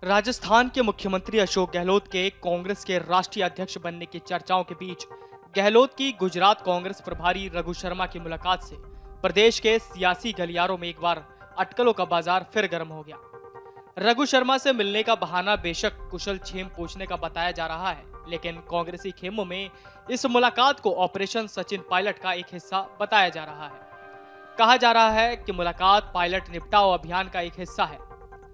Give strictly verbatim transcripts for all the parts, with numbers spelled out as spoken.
राजस्थान के मुख्यमंत्री अशोक गहलोत के कांग्रेस के राष्ट्रीय अध्यक्ष बनने की चर्चाओं के बीच गहलोत की गुजरात कांग्रेस प्रभारी रघु शर्मा की मुलाकात से प्रदेश के सियासी गलियारों में एक बार अटकलों का बाजार फिर गर्म हो गया। रघु शर्मा से मिलने का बहाना बेशक कुशल छेम पूछने का बताया जा रहा है, लेकिन कांग्रेसी खेमों में इस मुलाकात को ऑपरेशन सचिन पायलट का एक हिस्सा बताया जा रहा है। कहा जा रहा है कि मुलाकात पायलट निपटाओ अभियान का एक हिस्सा है।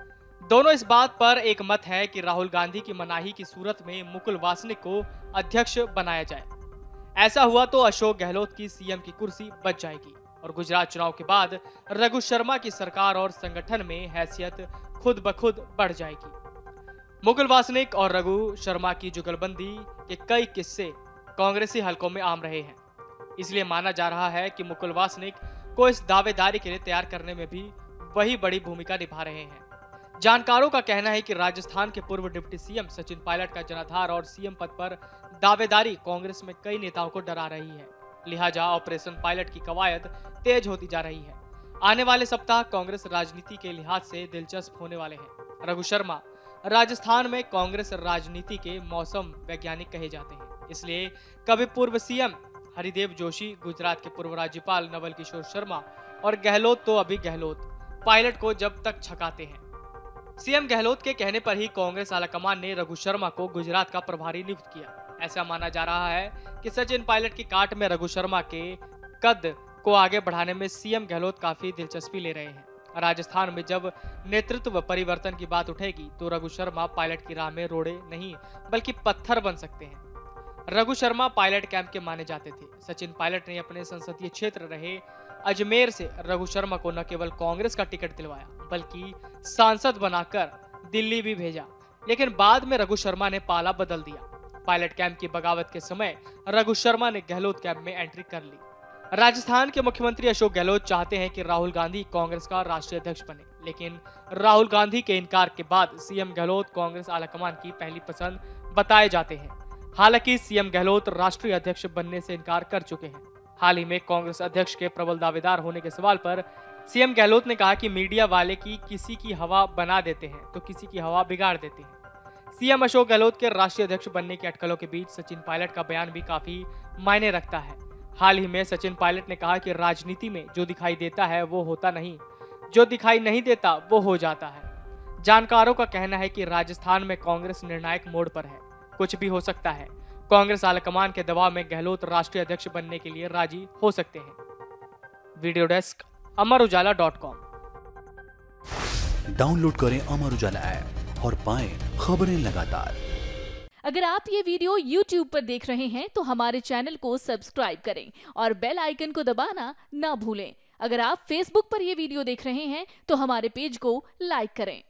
दोनों इस बात पर एक मत है कि राहुल गांधी की मनाही की सूरत में मुकुल वासनिक को अध्यक्ष बनाया जाए। ऐसा हुआ तो अशोक गहलोत की सीएम की कुर्सी बच जाएगी और गुजरात चुनाव के बाद रघु शर्मा की सरकार और संगठन में हैसियत खुद ब खुद बढ़ जाएगी। मुकुल वासनिक और रघु शर्मा की जुगलबंदी के कई किस्से कांग्रेसी हलकों में आम रहे हैं। इसलिए माना जा रहा है कि मुकुल वासनिक को इस दावेदारी के लिए तैयार करने में भी वही बड़ी भूमिका निभा रहे हैं। जानकारों का कहना है कि राजस्थान के पूर्व डिप्टी सीएम सचिन पायलट का जनाधार और सीएम पद पर दावेदारी कांग्रेस में कई नेताओं को डरा रही है। लिहाजा ऑपरेशन पायलट की कवायद तेज होती जा रही है। आने वाले सप्ताह कांग्रेस राजनीति के लिहाज से दिलचस्प होने वाले हैं। रघु शर्मा राजस्थान में कांग्रेस राजनीति के मौसम वैज्ञानिक कहे जाते हैं, इसलिए कभी पूर्व सीएम हरिदेव जोशी, गुजरात के पूर्व राज्यपाल नवल किशोर शर्मा और गहलोत तो अभी गहलोत पायलट को जब तक छकाते हैं। सीएम गहलोत के कहने पर ही कांग्रेस आलाकमान ने रघु शर्मा को गुजरात का प्रभारी नियुक्त किया। ऐसा माना जा रहा है कि सचिन पायलट की काट में रघु शर्मा के कद को आगे बढ़ाने में सीएम गहलोत काफी दिलचस्पी ले रहे हैं। राजस्थान में जब नेतृत्व परिवर्तन की बात उठेगी तो रघु शर्मा पायलट की राह में रोड़े नहीं बल्कि पत्थर बन सकते हैं। रघु शर्मा पायलट कैंप के माने जाते थे। सचिन पायलट ने अपने संसदीय क्षेत्र रहे अजमेर से रघु शर्मा को न केवल कांग्रेस का टिकट दिलवाया बल्कि सांसद बनाकर दिल्ली भी भेजा, लेकिन बाद में रघु शर्मा ने पाला बदल दिया। पायलट कैंप की बगावत के समय रघु शर्मा ने गहलोत कैंप में एंट्री कर ली। राजस्थान के मुख्यमंत्री अशोक गहलोत चाहते हैं कि राहुल गांधी कांग्रेस का राष्ट्रीय अध्यक्ष बने, लेकिन राहुल गांधी के इनकार के बाद सीएम गहलोत कांग्रेस आलाकमान की पहली पसंद बताए जाते हैं। हालांकि सीएम गहलोत राष्ट्रीय अध्यक्ष बनने से इनकार कर चुके हैं। हाल ही में कांग्रेस अध्यक्ष के प्रबल दावेदार होने के सवाल पर सीएम गहलोत ने कहा कि मीडिया वाले की किसी की हवा बना देते हैं तो किसी की हवा बिगाड़ देते हैं। सीएम अशोक गहलोत के राष्ट्रीय अध्यक्ष बनने के अटकलों के बीच सचिन पायलट का बयान भी काफी मायने रखता है। हाल ही में सचिन पायलट ने कहा कि राजनीति में जो दिखाई देता है वो होता नहीं, जो दिखाई नहीं देता वो हो जाता है। जानकारों का कहना है कि राजस्थान में कांग्रेस निर्णायक मोड़ पर है, कुछ भी हो सकता है। कांग्रेस आलाकमान के दबाव में गहलोत राष्ट्रीय अध्यक्ष बनने के लिए राजी हो सकते हैं। Video desk Amar Ujala dot com. Download करें अमर उजाला ऐप और पाएं खबरें लगातार। अगर आप ये वीडियो यूट्यूब पर देख रहे हैं तो हमारे चैनल को सब्सक्राइब करें और बेल आइकन को दबाना ना भूलें। अगर आप फेसबुक पर यह वीडियो देख रहे हैं तो हमारे पेज को लाइक करें।